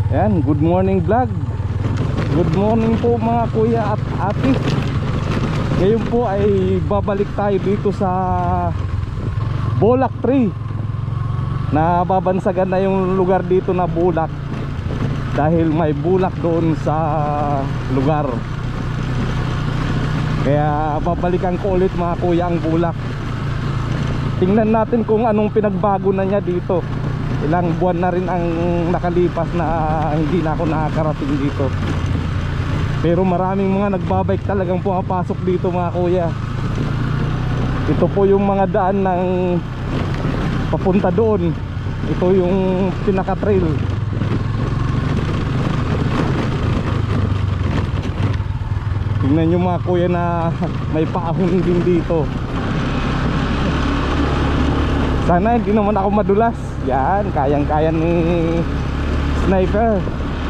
Ayan, good morning vlog. Good morning po mga kuya at ate. Ngayon po ay babalik tayo dito sa Bulak Tree. Nababansagan na yung lugar dito na bulak dahil may bulak doon sa lugar. Kaya babalikan ko ulit mga kuya ang bulak. Tingnan natin kung anong pinagbago na niya dito. Ilang buwan na rin ang nakalipas na hindi na ako nakakarating dito. Pero maraming mga nagbabike talagang pumapasok dito mga kuya. Ito po yung mga daan ng papunta doon. Ito yung pinaka-trail. Tingnan nyo mga kuya na may paahon din dito. Sana hindi naman ako madulas. Yan, kayang-kaya ni Sniper.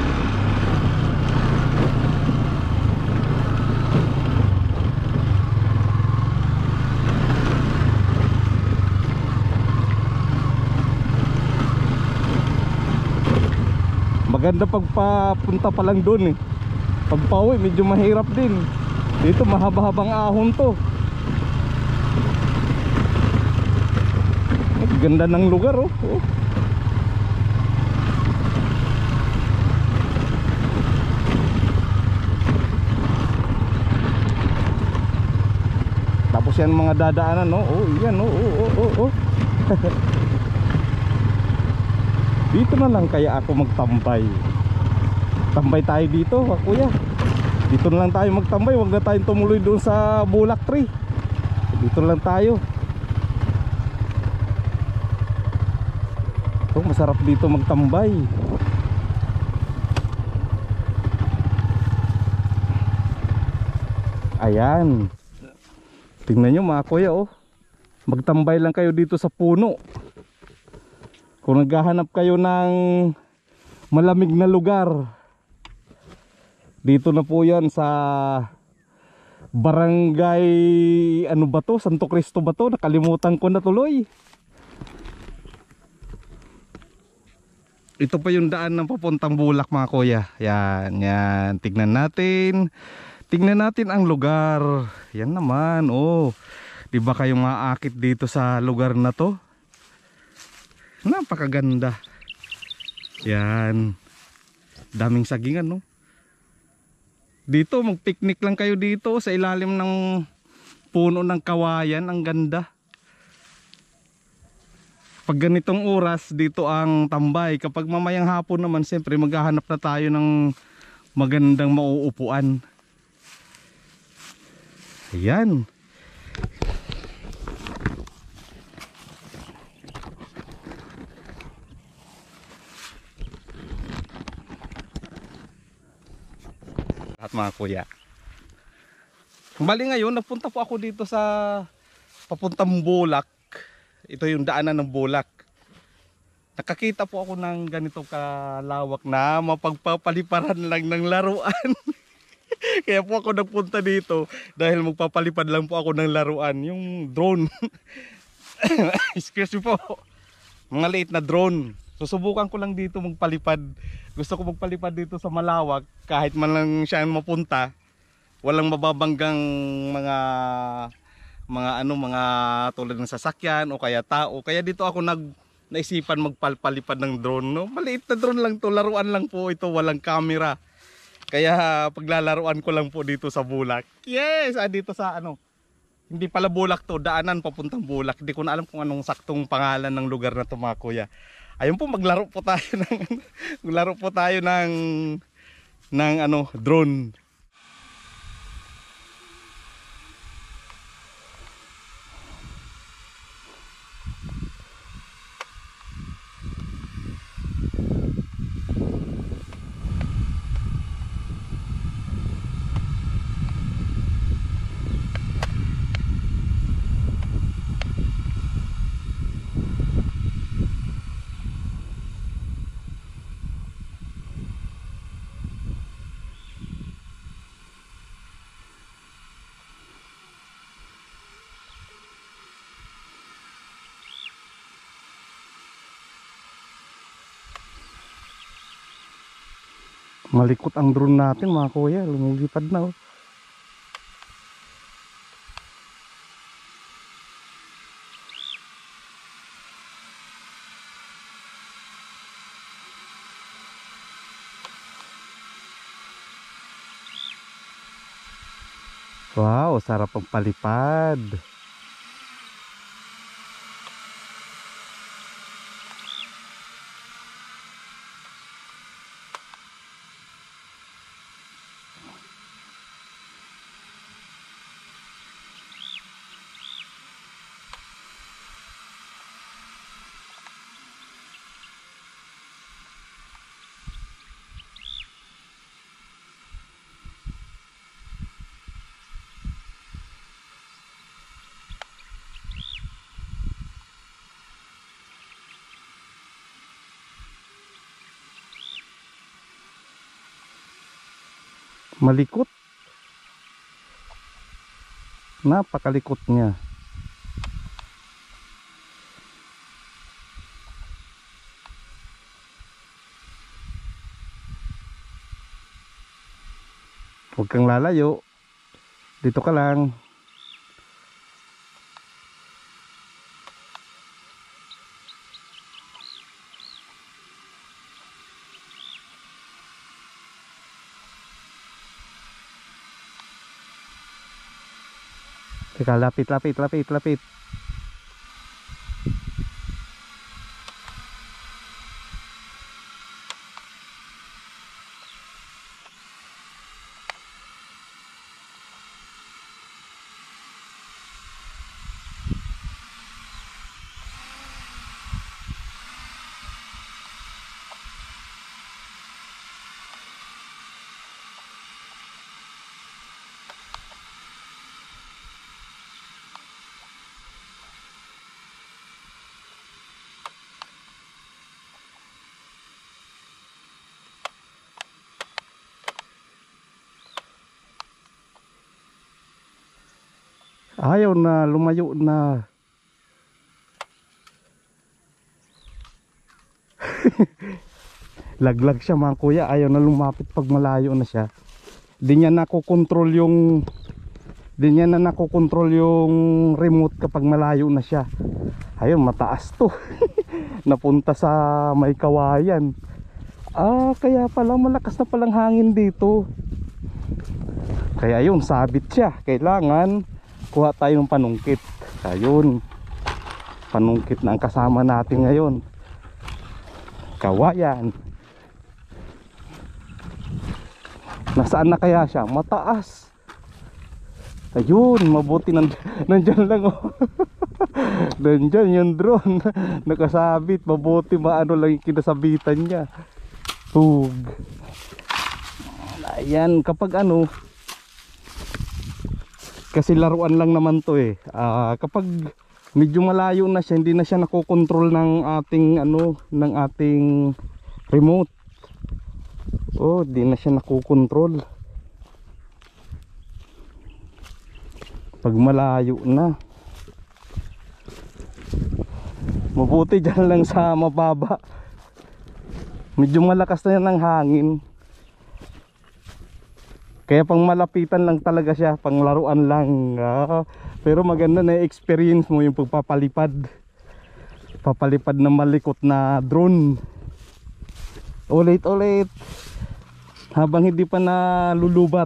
Maganda pagpapunta pa lang doon eh. Pagpauwi medyo mahirap din. Dito mahaba-habang ahon to. Ganda ng lugar oh. Tapos yan mga dadaanan no. Oh, yan oh. Dito na lang kaya ako magtambay. Tambay tayo dito, kuya. Dito na lang tayo magtambay, wag na tayong tumuloy doon sa Bulak Tree. Dito lang tayo. Masarap dito magtambay. Ayan. Tingnan nyo mga kuya oh. Magtambay lang kayo dito sa puno. Kung naghahanap kayo ng malamig na lugar, dito na po yan sa Barangay ano ba to? Santo Cristo ba to? Nakalimutan ko na tuloy. Ito pa yung daan ng papuntang Bulak mga kuya. Yan, yan. Tignan natin. Tingnan natin ang lugar. Yan naman. Oh. 'Di ba kayo maaakit dito sa lugar na 'to? Napakaganda. Yan. Daming sagingan, no? Dito mag-picnic lang kayo dito sa ilalim ng puno ng kawayan. Ang ganda. Pag ganitong oras dito ang tambay. Kapag mamayang hapon naman siyempre maghahanap na tayo ng magandang mauupuan. Ayan. At mga kuya, bali ngayon nagpunta po ako dito sa papuntang Bulak. Ito yung daanan ng Bulak. Nakakita po ako ng ganito kalawak na mapagpapaliparan lang ng laruan. Kaya po ako nagpunta dito dahil magpapalipad lang po ako ng laruan, yung drone. Excuse me po. Mga liit na drone. Susubukan ko lang dito magpalipad. Gusto ko magpalipad dito sa malawak kahit man lang siya mapunta. Walang mababanggang mga tulad ng sasakyan o kaya tao. Kaya dito ako naisipan magpalipad ng drone, no? Maliit na drone lang to, laruan lang po ito, walang camera. Kaya paglalaruan ko lang po dito sa Bulak. Yes, dito sa hindi pala Bulak to, daanan papuntang Bulak. Hindi ko na alam kung anong saktong pangalan ng lugar na to mga kuya. Ayun po, maglaro po tayo ng drone. Malikot ang drone natin mga kuya, lumilipad na oh. Wow, sarap ang palipad. Malikot. Napakalikot niya. Huwag kang lalayo. Dito ka lang. Teka, lapit. Ayaw na, lumayo na. Laglag siya mga kuya, ayaw na lumapit pag malayo na siya. Di niya nakokontrol yung remote kapag malayo na siya. Ayun, mataas to. Napunta sa may kawayan. Kaya pala malakas na palang hangin dito. Kaya ayun, sabit siya. Kailangan kuha tayo ng panungkit. Ayun, panungkit na ang kasama natin ngayon. Kawayan. Nasaan na kaya siya? Mataas. Ayun, mabuti nandyan lang oh. Nandyan yung drone. Nakasabit, mabuti maano lang yung kinasabitan niya. Tug. Ayan, kapag ano, kasi laruan lang naman to eh. Kapag medyo malayo na siya, hindi na siya nakokontrol ng ating ano, ng ating remote. Oh, di na siya nakokontrol. Pag malayo na. Mabuti dyan lang sa mababa. Medyo malakas na yan ang hangin. Kaya pang malapitan lang talaga siya, pang laruan lang. Pero maganda na experience mo yung pagpapalipad. Papalipad na malikot na drone. Ulit. Habang hindi pa nalulubat.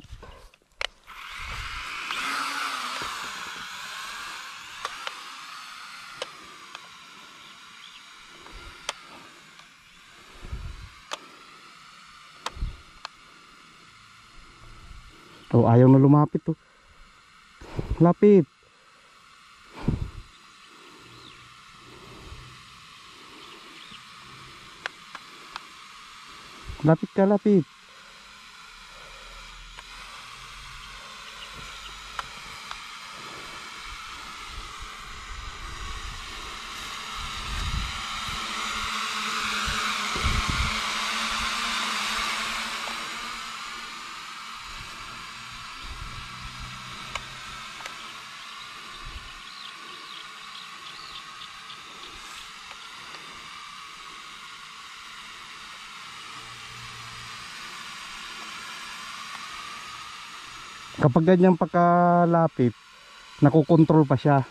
Oh, ayaw na lumapit to. Lapit. Lapit. Kapag ganyan pagkalapit, nakokontrol pa siya.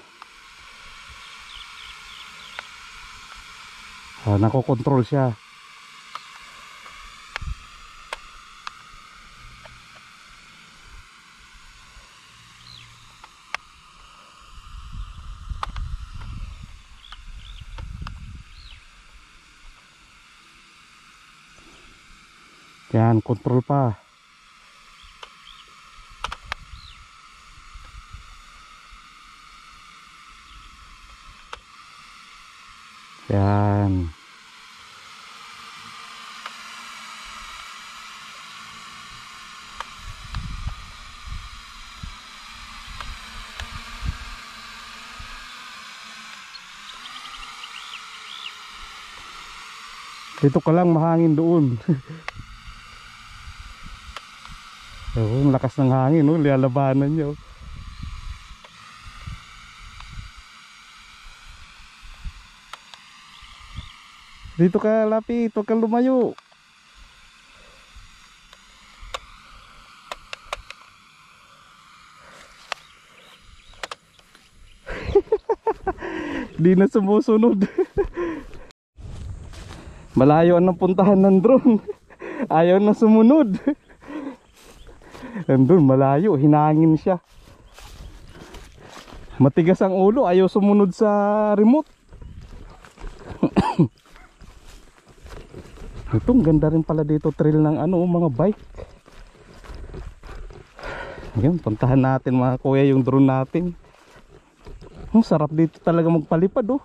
Nakokontrol siya. Yan, control pa. Yan. Dito ka lang, mahangin doon. Ang lakas ng hangin, no? Lalabanan niya. Dito ka, lapit, huwag kang lumayo. Di na sumusunod. Malayo ang puntahan ng drone. Ayaw na sumunod. Andun, malayo, hinangin siya. Matigas ang ulo, ayaw sumunod sa remote. Itong ganda rin pala dito trail ng mga bike. Ayun, puntahan natin mga kuya yung drone natin. Sarap dito talaga magpalipad, oh.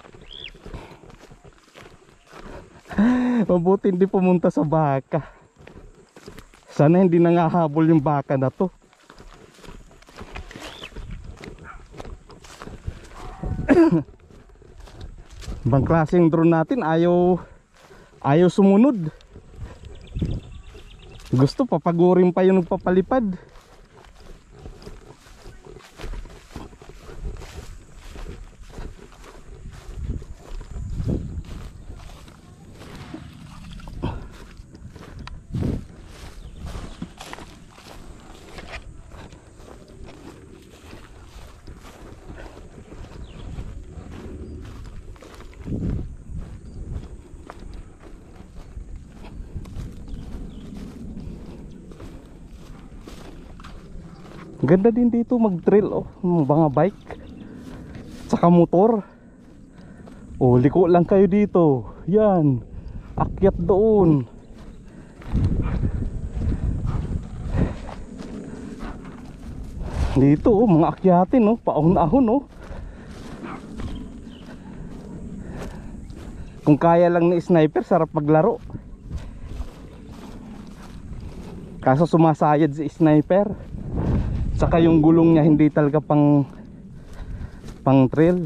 Mabuti hindi pumunta sa baka. Sana hindi nangahabol yung baka na to. Ibang klaseng drone natin, ayaw sumunod. Gusto papagurin pa yung nagpapalipad. Ganda din dito mag-trail, oh, mga bike saka motor. Oh, liko lang kayo dito. Yan, akyat doon. Dito, oh, mga akyatin, oh, paahon-ahon, oh. Kung kaya lang ni sniper, sarap maglaro. Kaso sumasayad si sniper. Saka yung gulong niya hindi talaga pang trail.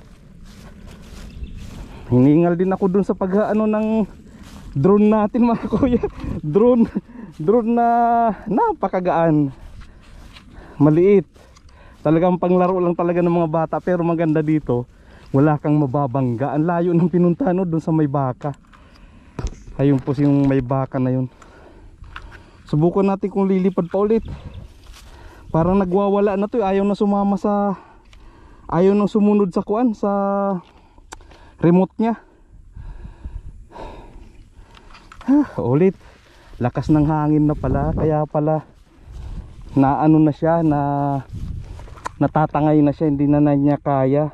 Hiningal din ako dun sa pag-ano ng drone natin mga kuya. Drone na napakagaan. Maliit. Talagang panglaro lang talaga ng mga bata, pero maganda dito. Wala kang mababangga. Ang layo ng pinuntahan, no, dun sa may baka. Ayun po yung may baka na yun. Subukan natin kung lilipad pa ulit. Parang nagwawala na to, ayaw na sumama sa, ayaw na sumunod sa kuan, sa remote niya. Ulit, lakas ng hangin na pala, kaya pala na ano na siya, na natatangay na siya, hindi na niya kaya.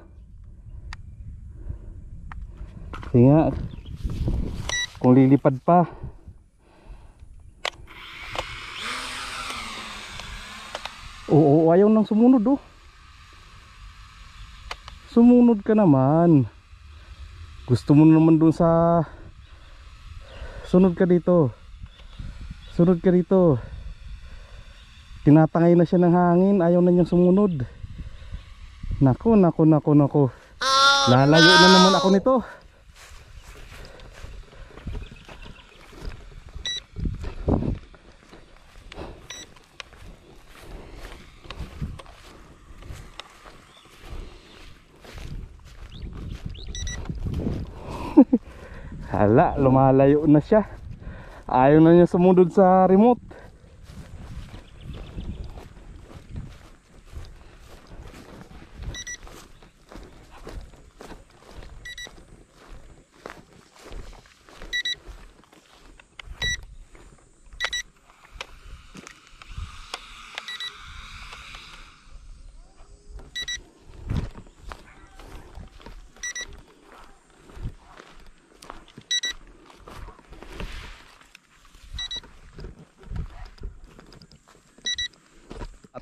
Kasi nga, kung lilipad pa, oo, ayaw nang sumunod, oh. Sumunod ka naman. Gusto mo naman dun sa... Sunod ka dito. Sunod ka dito. Tinatangay na siya ng hangin, ayaw na niyang sumunod. Nako. Lalayo na naman ako nito. Hala, lumalayo na siya. Ayaw na niya sumunod sa remote.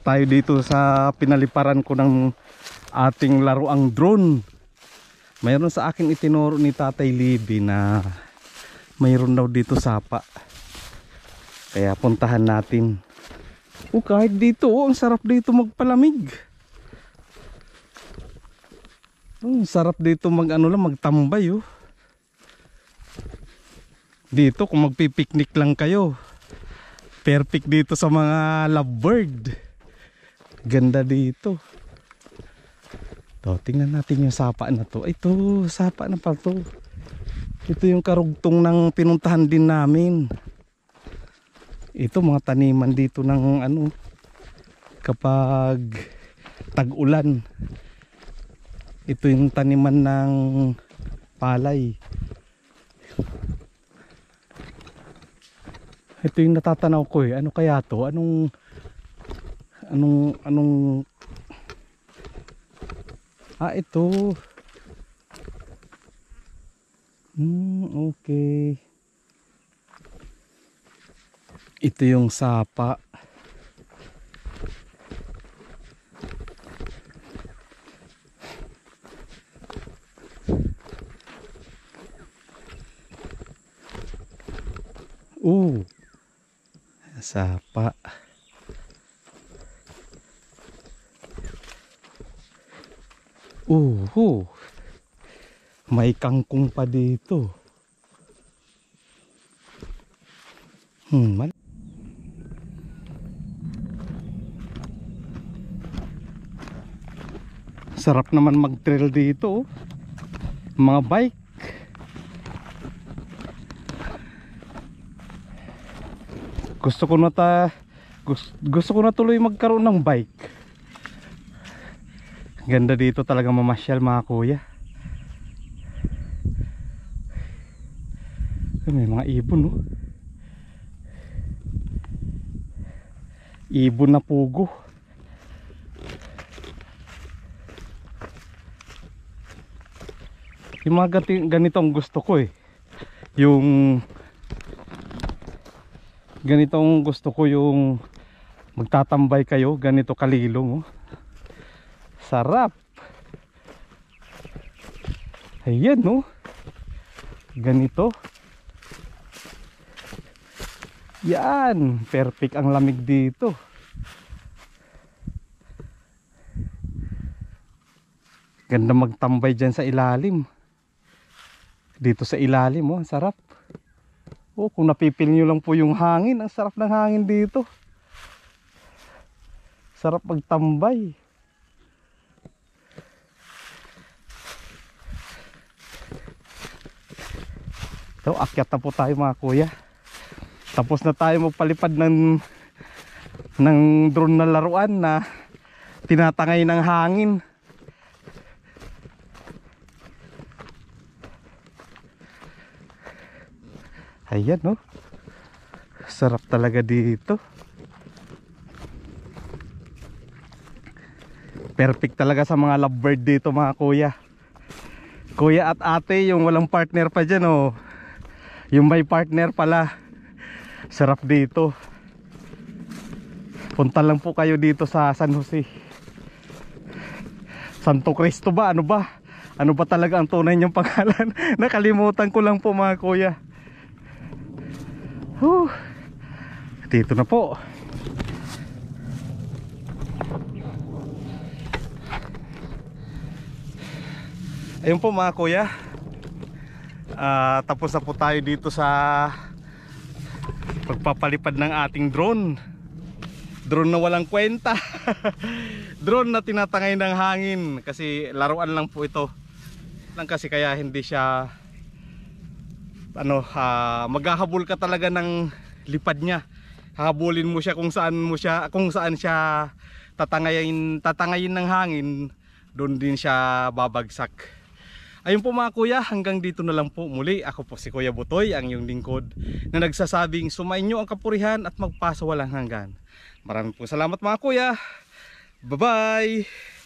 tayo dito sa pinaliparan ko ng ating laruang drone. Mayroon sa akin itinuro ni Tatay Libby na mayroon daw dito sapa. Kaya puntahan natin. Kahit dito, ang sarap dito magpalamig. Ang sarap dito magtambay. Dito kung magpipiknik lang kayo, perfect dito sa mga lovebird. Ganda dito. Tingnan natin yung sapa na to. Ito, sapa na pa to. Ito yung karugtong ng pinuntahan din namin. Ito mga taniman dito ng kapag tag-ulan. Ito yung taniman ng palay. Ito yung natatanaw ko ano kaya to? Anong ito. Okay. Ito yung sapa. Sapa. May kangkong pa dito. Sarap naman mag-trail dito. Mga bike. Gusto ko na tuloy magkaroon ng bike. Ganda dito talaga mamasyal mga kuya. May mga ibon ibon na pugo. Yung mga ganito ang gusto ko yung ganitong gusto ko, yung magtatambay kayo ganito kalilong. Sarap. Ayan ganito. Yan, perfect ang lamig dito. Ganda magtambay dyan sa ilalim. Dito sa ilalim ang sarap. Kung napipil nyo lang po yung hangin, ang sarap ng hangin dito. Sarap magtambay. Akyat na po tayo mga kuya. Tapos na tayo magpalipad ng drone na laruan na tinatangay ng hangin. Ayan sarap talaga dito. Perfect talaga sa mga lovebird dito mga kuya. Kuya at ate, yung walang partner pa dyan yung may partner pala. Sarap dito. Punta lang po kayo dito sa San Jose. Santo Cristo ba? Ano ba talaga ang tunay niyang pangalan? Nakalimutan ko lang po mga kuya. Dito na po. Ayun po mga kuya. Tapos na po tayo dito sa pagpapalipad ng ating drone. Drone na walang kwenta. Drone na tinatangay ng hangin. Kasi laruan lang po ito. Kasi kaya hindi siya maghahabol ka talaga ng lipad niya. Hahabulin mo siya kung saan siya tatangayin ng hangin, doon din siya babagsak. Ayun po mga kuya, hanggang dito na lang po muli. Ako po si Kuya Butoy, ang iyong lingkod na nagsasabing sumainyo ang kapurihan at magpasawalang hanggan. Maraming po salamat mga kuya. Bye bye.